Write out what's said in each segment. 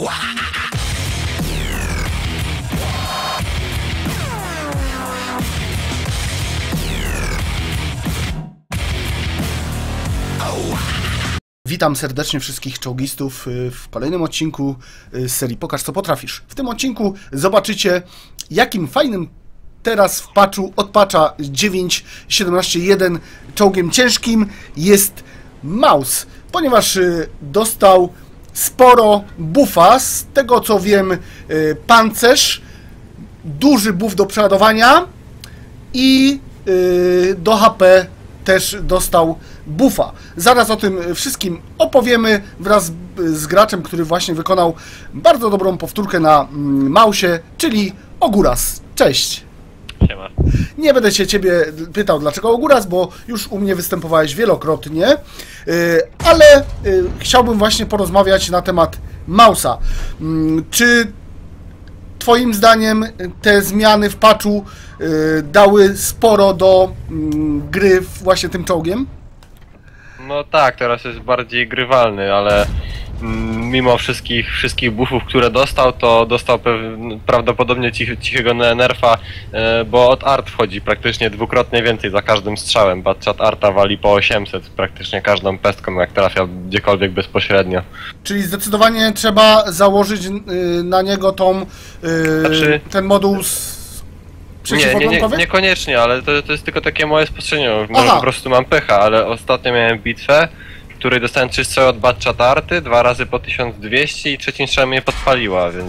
Witam serdecznie wszystkich czołgistów w kolejnym odcinku z serii Pokaż co potrafisz. W tym odcinku zobaczycie, jakim fajnym teraz w patchu od patcha 9.17.1 czołgiem ciężkim jest Maus, ponieważ dostał sporo buffa, z tego co wiem pancerz, duży buff do przeładowania i do HP też dostał buffa. Zaraz o tym wszystkim opowiemy wraz z graczem, który właśnie wykonał bardzo dobrą powtórkę na Mausie, czyli Oguras. Cześć! Siema. Nie będę się ciebie pytał, dlaczego Oguras, bo już u mnie występowałeś wielokrotnie, ale chciałbym właśnie porozmawiać na temat Mausa. Czy twoim zdaniem te zmiany w patchu dały sporo do gry właśnie tym czołgiem? No tak, teraz jest bardziej grywalny, ale mimo wszystkich buffów, które dostał, to dostał prawdopodobnie cichego nerfa, bo od art wchodzi praktycznie dwukrotnie więcej za każdym strzałem. Batchat arta wali po 800 praktycznie każdą pestką, jak trafia gdziekolwiek bezpośrednio. Czyli zdecydowanie trzeba założyć na niego tą, ten moduł niekoniecznie, ale to jest tylko takie moje spostrzeżenie. Może po prostu mam pecha, ale ostatnio miałem bitwę, w której dostałem 3 strzały od Batchat arty, 2 razy po 1200 i trzecim strzałem mnie podpaliła, więc...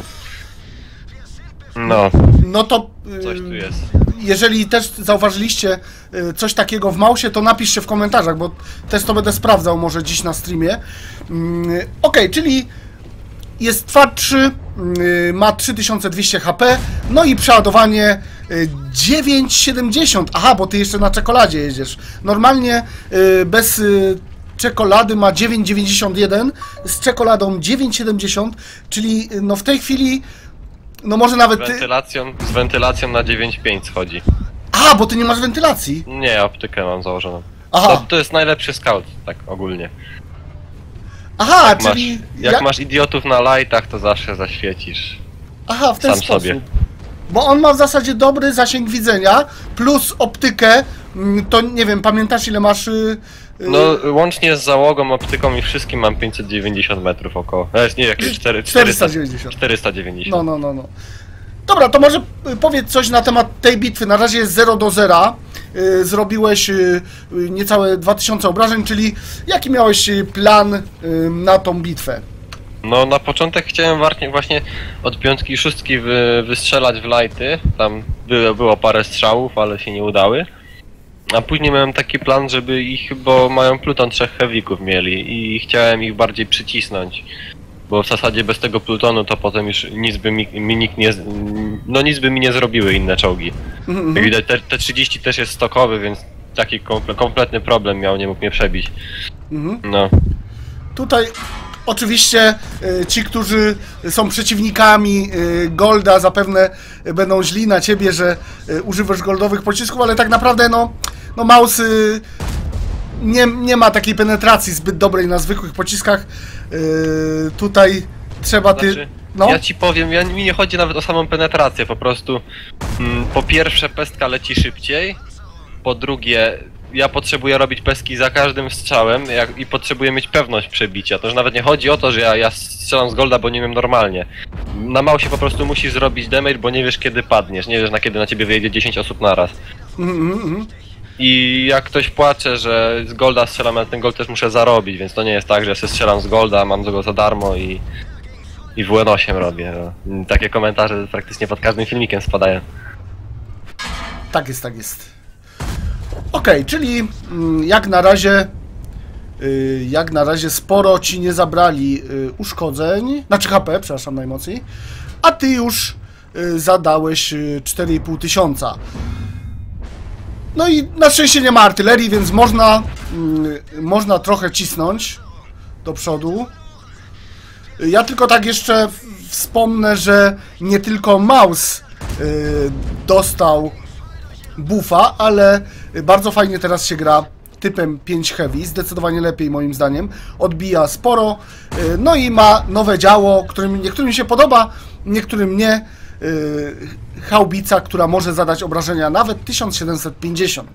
No to... Coś tu jest. Jeżeli też zauważyliście coś takiego w Mausie, to napiszcie w komentarzach, bo też to będę sprawdzał może dziś na streamie. Okej, czyli jest twardszy, ma 3200 HP, no i przeładowanie 9,70. Aha, bo ty jeszcze na czekoladzie jedziesz. Normalnie bez czekolady ma 9,91, z czekoladą 9,70, czyli no w tej chwili, no może nawet... Z wentylacją na 9,5 schodzi. Aha, bo ty nie masz wentylacji. Nie, optykę mam założoną. Aha. To jest najlepszy scout, tak ogólnie. Aha, czyli... Jak masz idiotów na lightach, to zawsze zaświecisz. Aha, w ten sposób. Sobie. Bo on ma w zasadzie dobry zasięg widzenia, plus optykę, to nie wiem, pamiętasz ile masz... No, łącznie z załogą, optyką i wszystkim mam 590 metrów około. Nie, jakieś 490. 490. No. Dobra, to może powiedz coś na temat tej bitwy. Na razie jest 0 do 0. Zrobiłeś niecałe 2000 obrażeń, czyli jaki miałeś plan na tą bitwę? No, na początek chciałem właśnie od 5 i 6 wystrzelać w lighty. Tam było parę strzałów, ale się nie udały. A później miałem taki plan, żeby ich, bo mają pluton 3 heavyków mieli i chciałem ich bardziej przycisnąć. Bo w zasadzie bez tego plutonu to potem już nic by mi nie zrobiły inne czołgi. Jak widać, te 30 też jest stokowy, więc taki kompletny problem miał, nie mógł mnie przebić. No. Tutaj oczywiście ci, którzy są przeciwnikami Golda, zapewne będą źli na ciebie, że używasz goldowych pocisków, ale tak naprawdę no Maus nie ma takiej penetracji zbyt dobrej na zwykłych pociskach. Tutaj trzeba no. Ja ci powiem, mi nie chodzi nawet o samą penetrację, po prostu po pierwsze pestka leci szybciej, po drugie ja potrzebuję robić pestki za każdym strzałem i potrzebuję mieć pewność przebicia. To już nawet nie chodzi o to, że ja strzelam z golda, bo nie wiem normalnie. Na Mausie po prostu musisz zrobić damage, bo nie wiesz kiedy padniesz, nie wiesz kiedy na ciebie wyjedzie 10 osób naraz. I jak ktoś płacze, że z golda strzelam, ale ten gold też muszę zarobić, więc to nie jest tak, że ja sobie strzelam z golda, mam go za darmo i WN8 robię. No. Takie komentarze praktycznie pod każdym filmikiem spadają. Tak jest. Okej, czyli jak na razie sporo ci nie zabrali uszkodzeń, znaczy HP, przepraszam najmocniej, a ty już zadałeś 4500. No i na szczęście nie ma artylerii, więc można trochę cisnąć do przodu. Ja tylko tak jeszcze wspomnę, że nie tylko Maus dostał buffa, ale bardzo fajnie teraz się gra typem 5 Heavy, zdecydowanie lepiej moim zdaniem, odbija sporo, no i ma nowe działo, niektórym się podoba, niektórym nie, haubica, która może zadać obrażenia nawet 1750.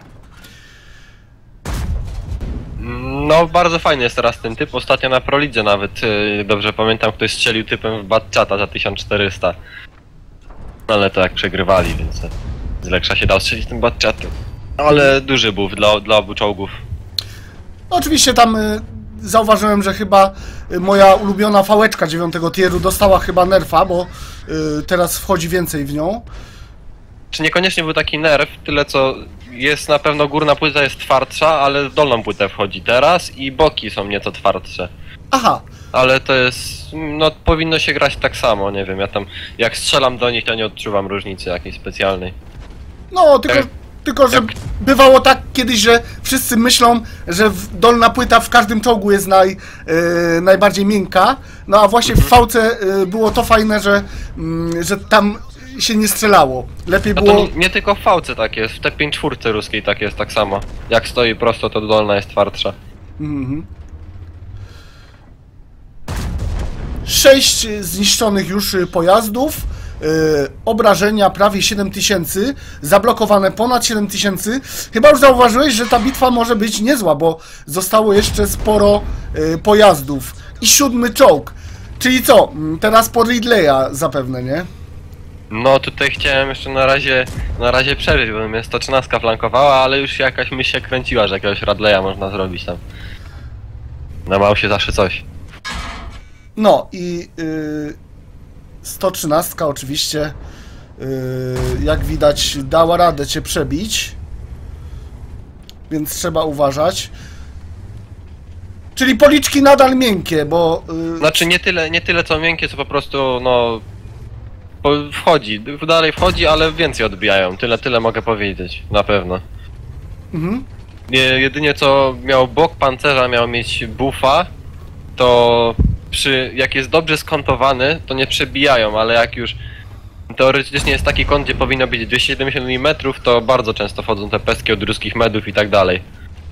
No, bardzo fajny jest teraz ten typ. Ostatnio na Prolidze nawet, dobrze pamiętam, ktoś strzelił typem w Batchata za 1400. Ale to jak przegrywali, więc z Leksza się dał strzelić tym Batchatem. Ale duży buff dla obu czołgów. Oczywiście tam zauważyłem, że chyba moja ulubiona fałeczka 9 tieru dostała chyba nerfa, bo teraz wchodzi więcej w nią. Czy niekoniecznie był taki nerf, tyle co jest na pewno górna płyta jest twardsza, ale w dolną płytę wchodzi teraz i boki są nieco twardsze. Aha. Ale to jest, no powinno się grać tak samo, nie wiem, ja tam jak strzelam do nich, to nie odczuwam różnicy jakiejś specjalnej. No, tylko że bywało tak kiedyś, że wszyscy myślą, że dolna płyta w każdym czołgu jest najbardziej miękka, no a właśnie w fałce było to fajne, że tam się nie strzelało. Lepiej No było... to nie tylko w fałce tak jest, w T5-4 ruskiej tak jest tak samo. Jak stoi prosto, to dolna jest twardsza. 6 zniszczonych już pojazdów, obrażenia prawie 7000, zablokowane ponad 7000. Chyba już zauważyłeś, że ta bitwa może być niezła, bo zostało jeszcze sporo pojazdów. I 7 czołg. Czyli co? Teraz po Ridleya zapewne, nie? No tutaj chciałem jeszcze na razie przeżyć, bo mnie 113 flankowała, ale już jakaś myśl się kręciła, że jakiegoś Radleya można zrobić tam. Na Mausie zawsze coś. No i 113 oczywiście, jak widać, dała radę cię przebić, więc trzeba uważać. Czyli policzki nadal miękkie, bo... Znaczy nie tyle co miękkie, co po prostu no... Wchodzi, dalej wchodzi, ale więcej odbijają, tyle mogę powiedzieć, na pewno. Jedynie co miał bok pancerza, miał mieć buffa, to jak jest dobrze skontowany, to nie przebijają, ale jak już teoretycznie jest taki kąt, gdzie powinno być 270 mm, to bardzo często wchodzą te pestki od ruskich medów i tak dalej.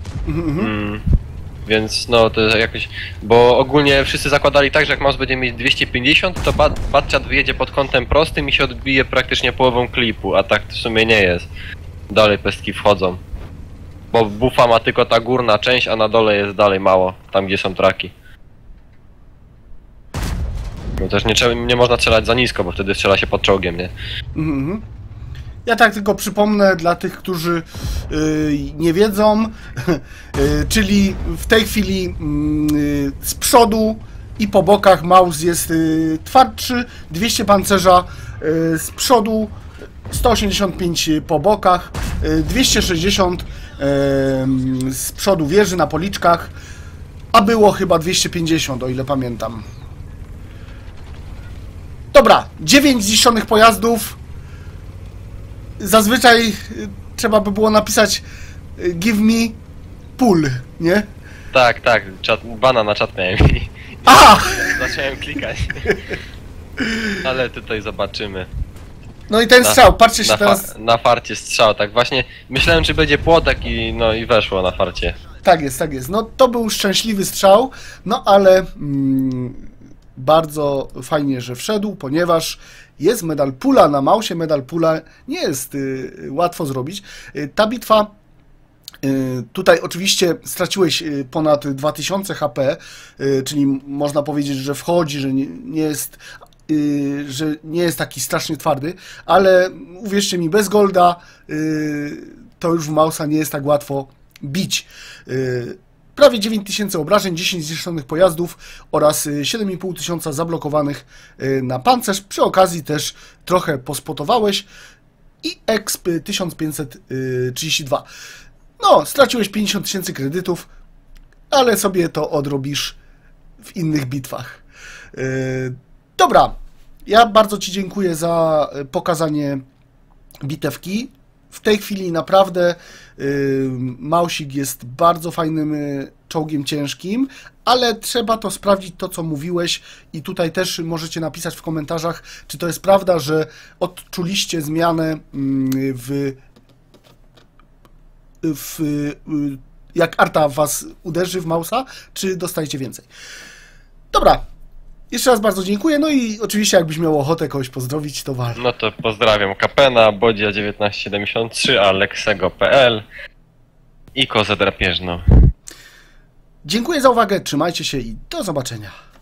Więc no to jest jakoś... Bo ogólnie wszyscy zakładali tak, że jak mouse będzie mieć 250, to Batchat wyjedzie pod kątem prostym i się odbije praktycznie połową klipu, a tak w sumie nie jest. Dalej pestki wchodzą. Bo buffa ma tylko ta górna część, a na dole jest dalej mało, tam gdzie są traki. No też nie można strzelać za nisko, bo wtedy strzela się pod czołgiem, nie? Ja tak tylko przypomnę dla tych, którzy nie wiedzą, czyli w tej chwili z przodu i po bokach mouse jest twardszy, 200 pancerza z przodu, 185 po bokach, 260 z przodu wieży na policzkach, a było chyba 250, o ile pamiętam. Dobra, 9 zniszczonych pojazdów. Zazwyczaj trzeba by było napisać give me pull, nie? Tak, bana na czat miałem i zacząłem klikać. Ale tutaj zobaczymy. No i ten strzał, patrzcie się teraz... Na farcie strzał, tak właśnie myślałem, czy będzie płotek i weszło na farcie. Tak jest, tak jest. No to był szczęśliwy strzał, no ale bardzo fajnie, że wszedł, ponieważ jest medal pula na mausie. Medal pula nie jest łatwo zrobić. Ta bitwa, tutaj oczywiście straciłeś ponad 2000 HP, czyli można powiedzieć, że wchodzi, że nie jest taki strasznie twardy, ale uwierzcie mi, bez golda to już w mausa nie jest tak łatwo bić. Prawie 9000 obrażeń, 10 zniszczonych pojazdów oraz 7500 zablokowanych na pancerz. Przy okazji też trochę pospotowałeś i exp 1532. No, straciłeś 50 000 kredytów, ale sobie to odrobisz w innych bitwach. Dobra, ja bardzo Ci dziękuję za pokazanie bitewki. W tej chwili naprawdę Mausik jest bardzo fajnym czołgiem ciężkim, ale trzeba to sprawdzić, to co mówiłeś, i tutaj też możecie napisać w komentarzach, czy to jest prawda, że odczuliście zmianę w jak Arta was uderzy w Mausa, czy dostajecie więcej. Dobra. Jeszcze raz bardzo dziękuję, no i oczywiście jakbyś miał ochotę kogoś pozdrowić, to wal. No to pozdrawiam Kapena, Bodzia 1973, Aleksego.pl i Kozę Drapieżną. Dziękuję za uwagę, trzymajcie się i do zobaczenia.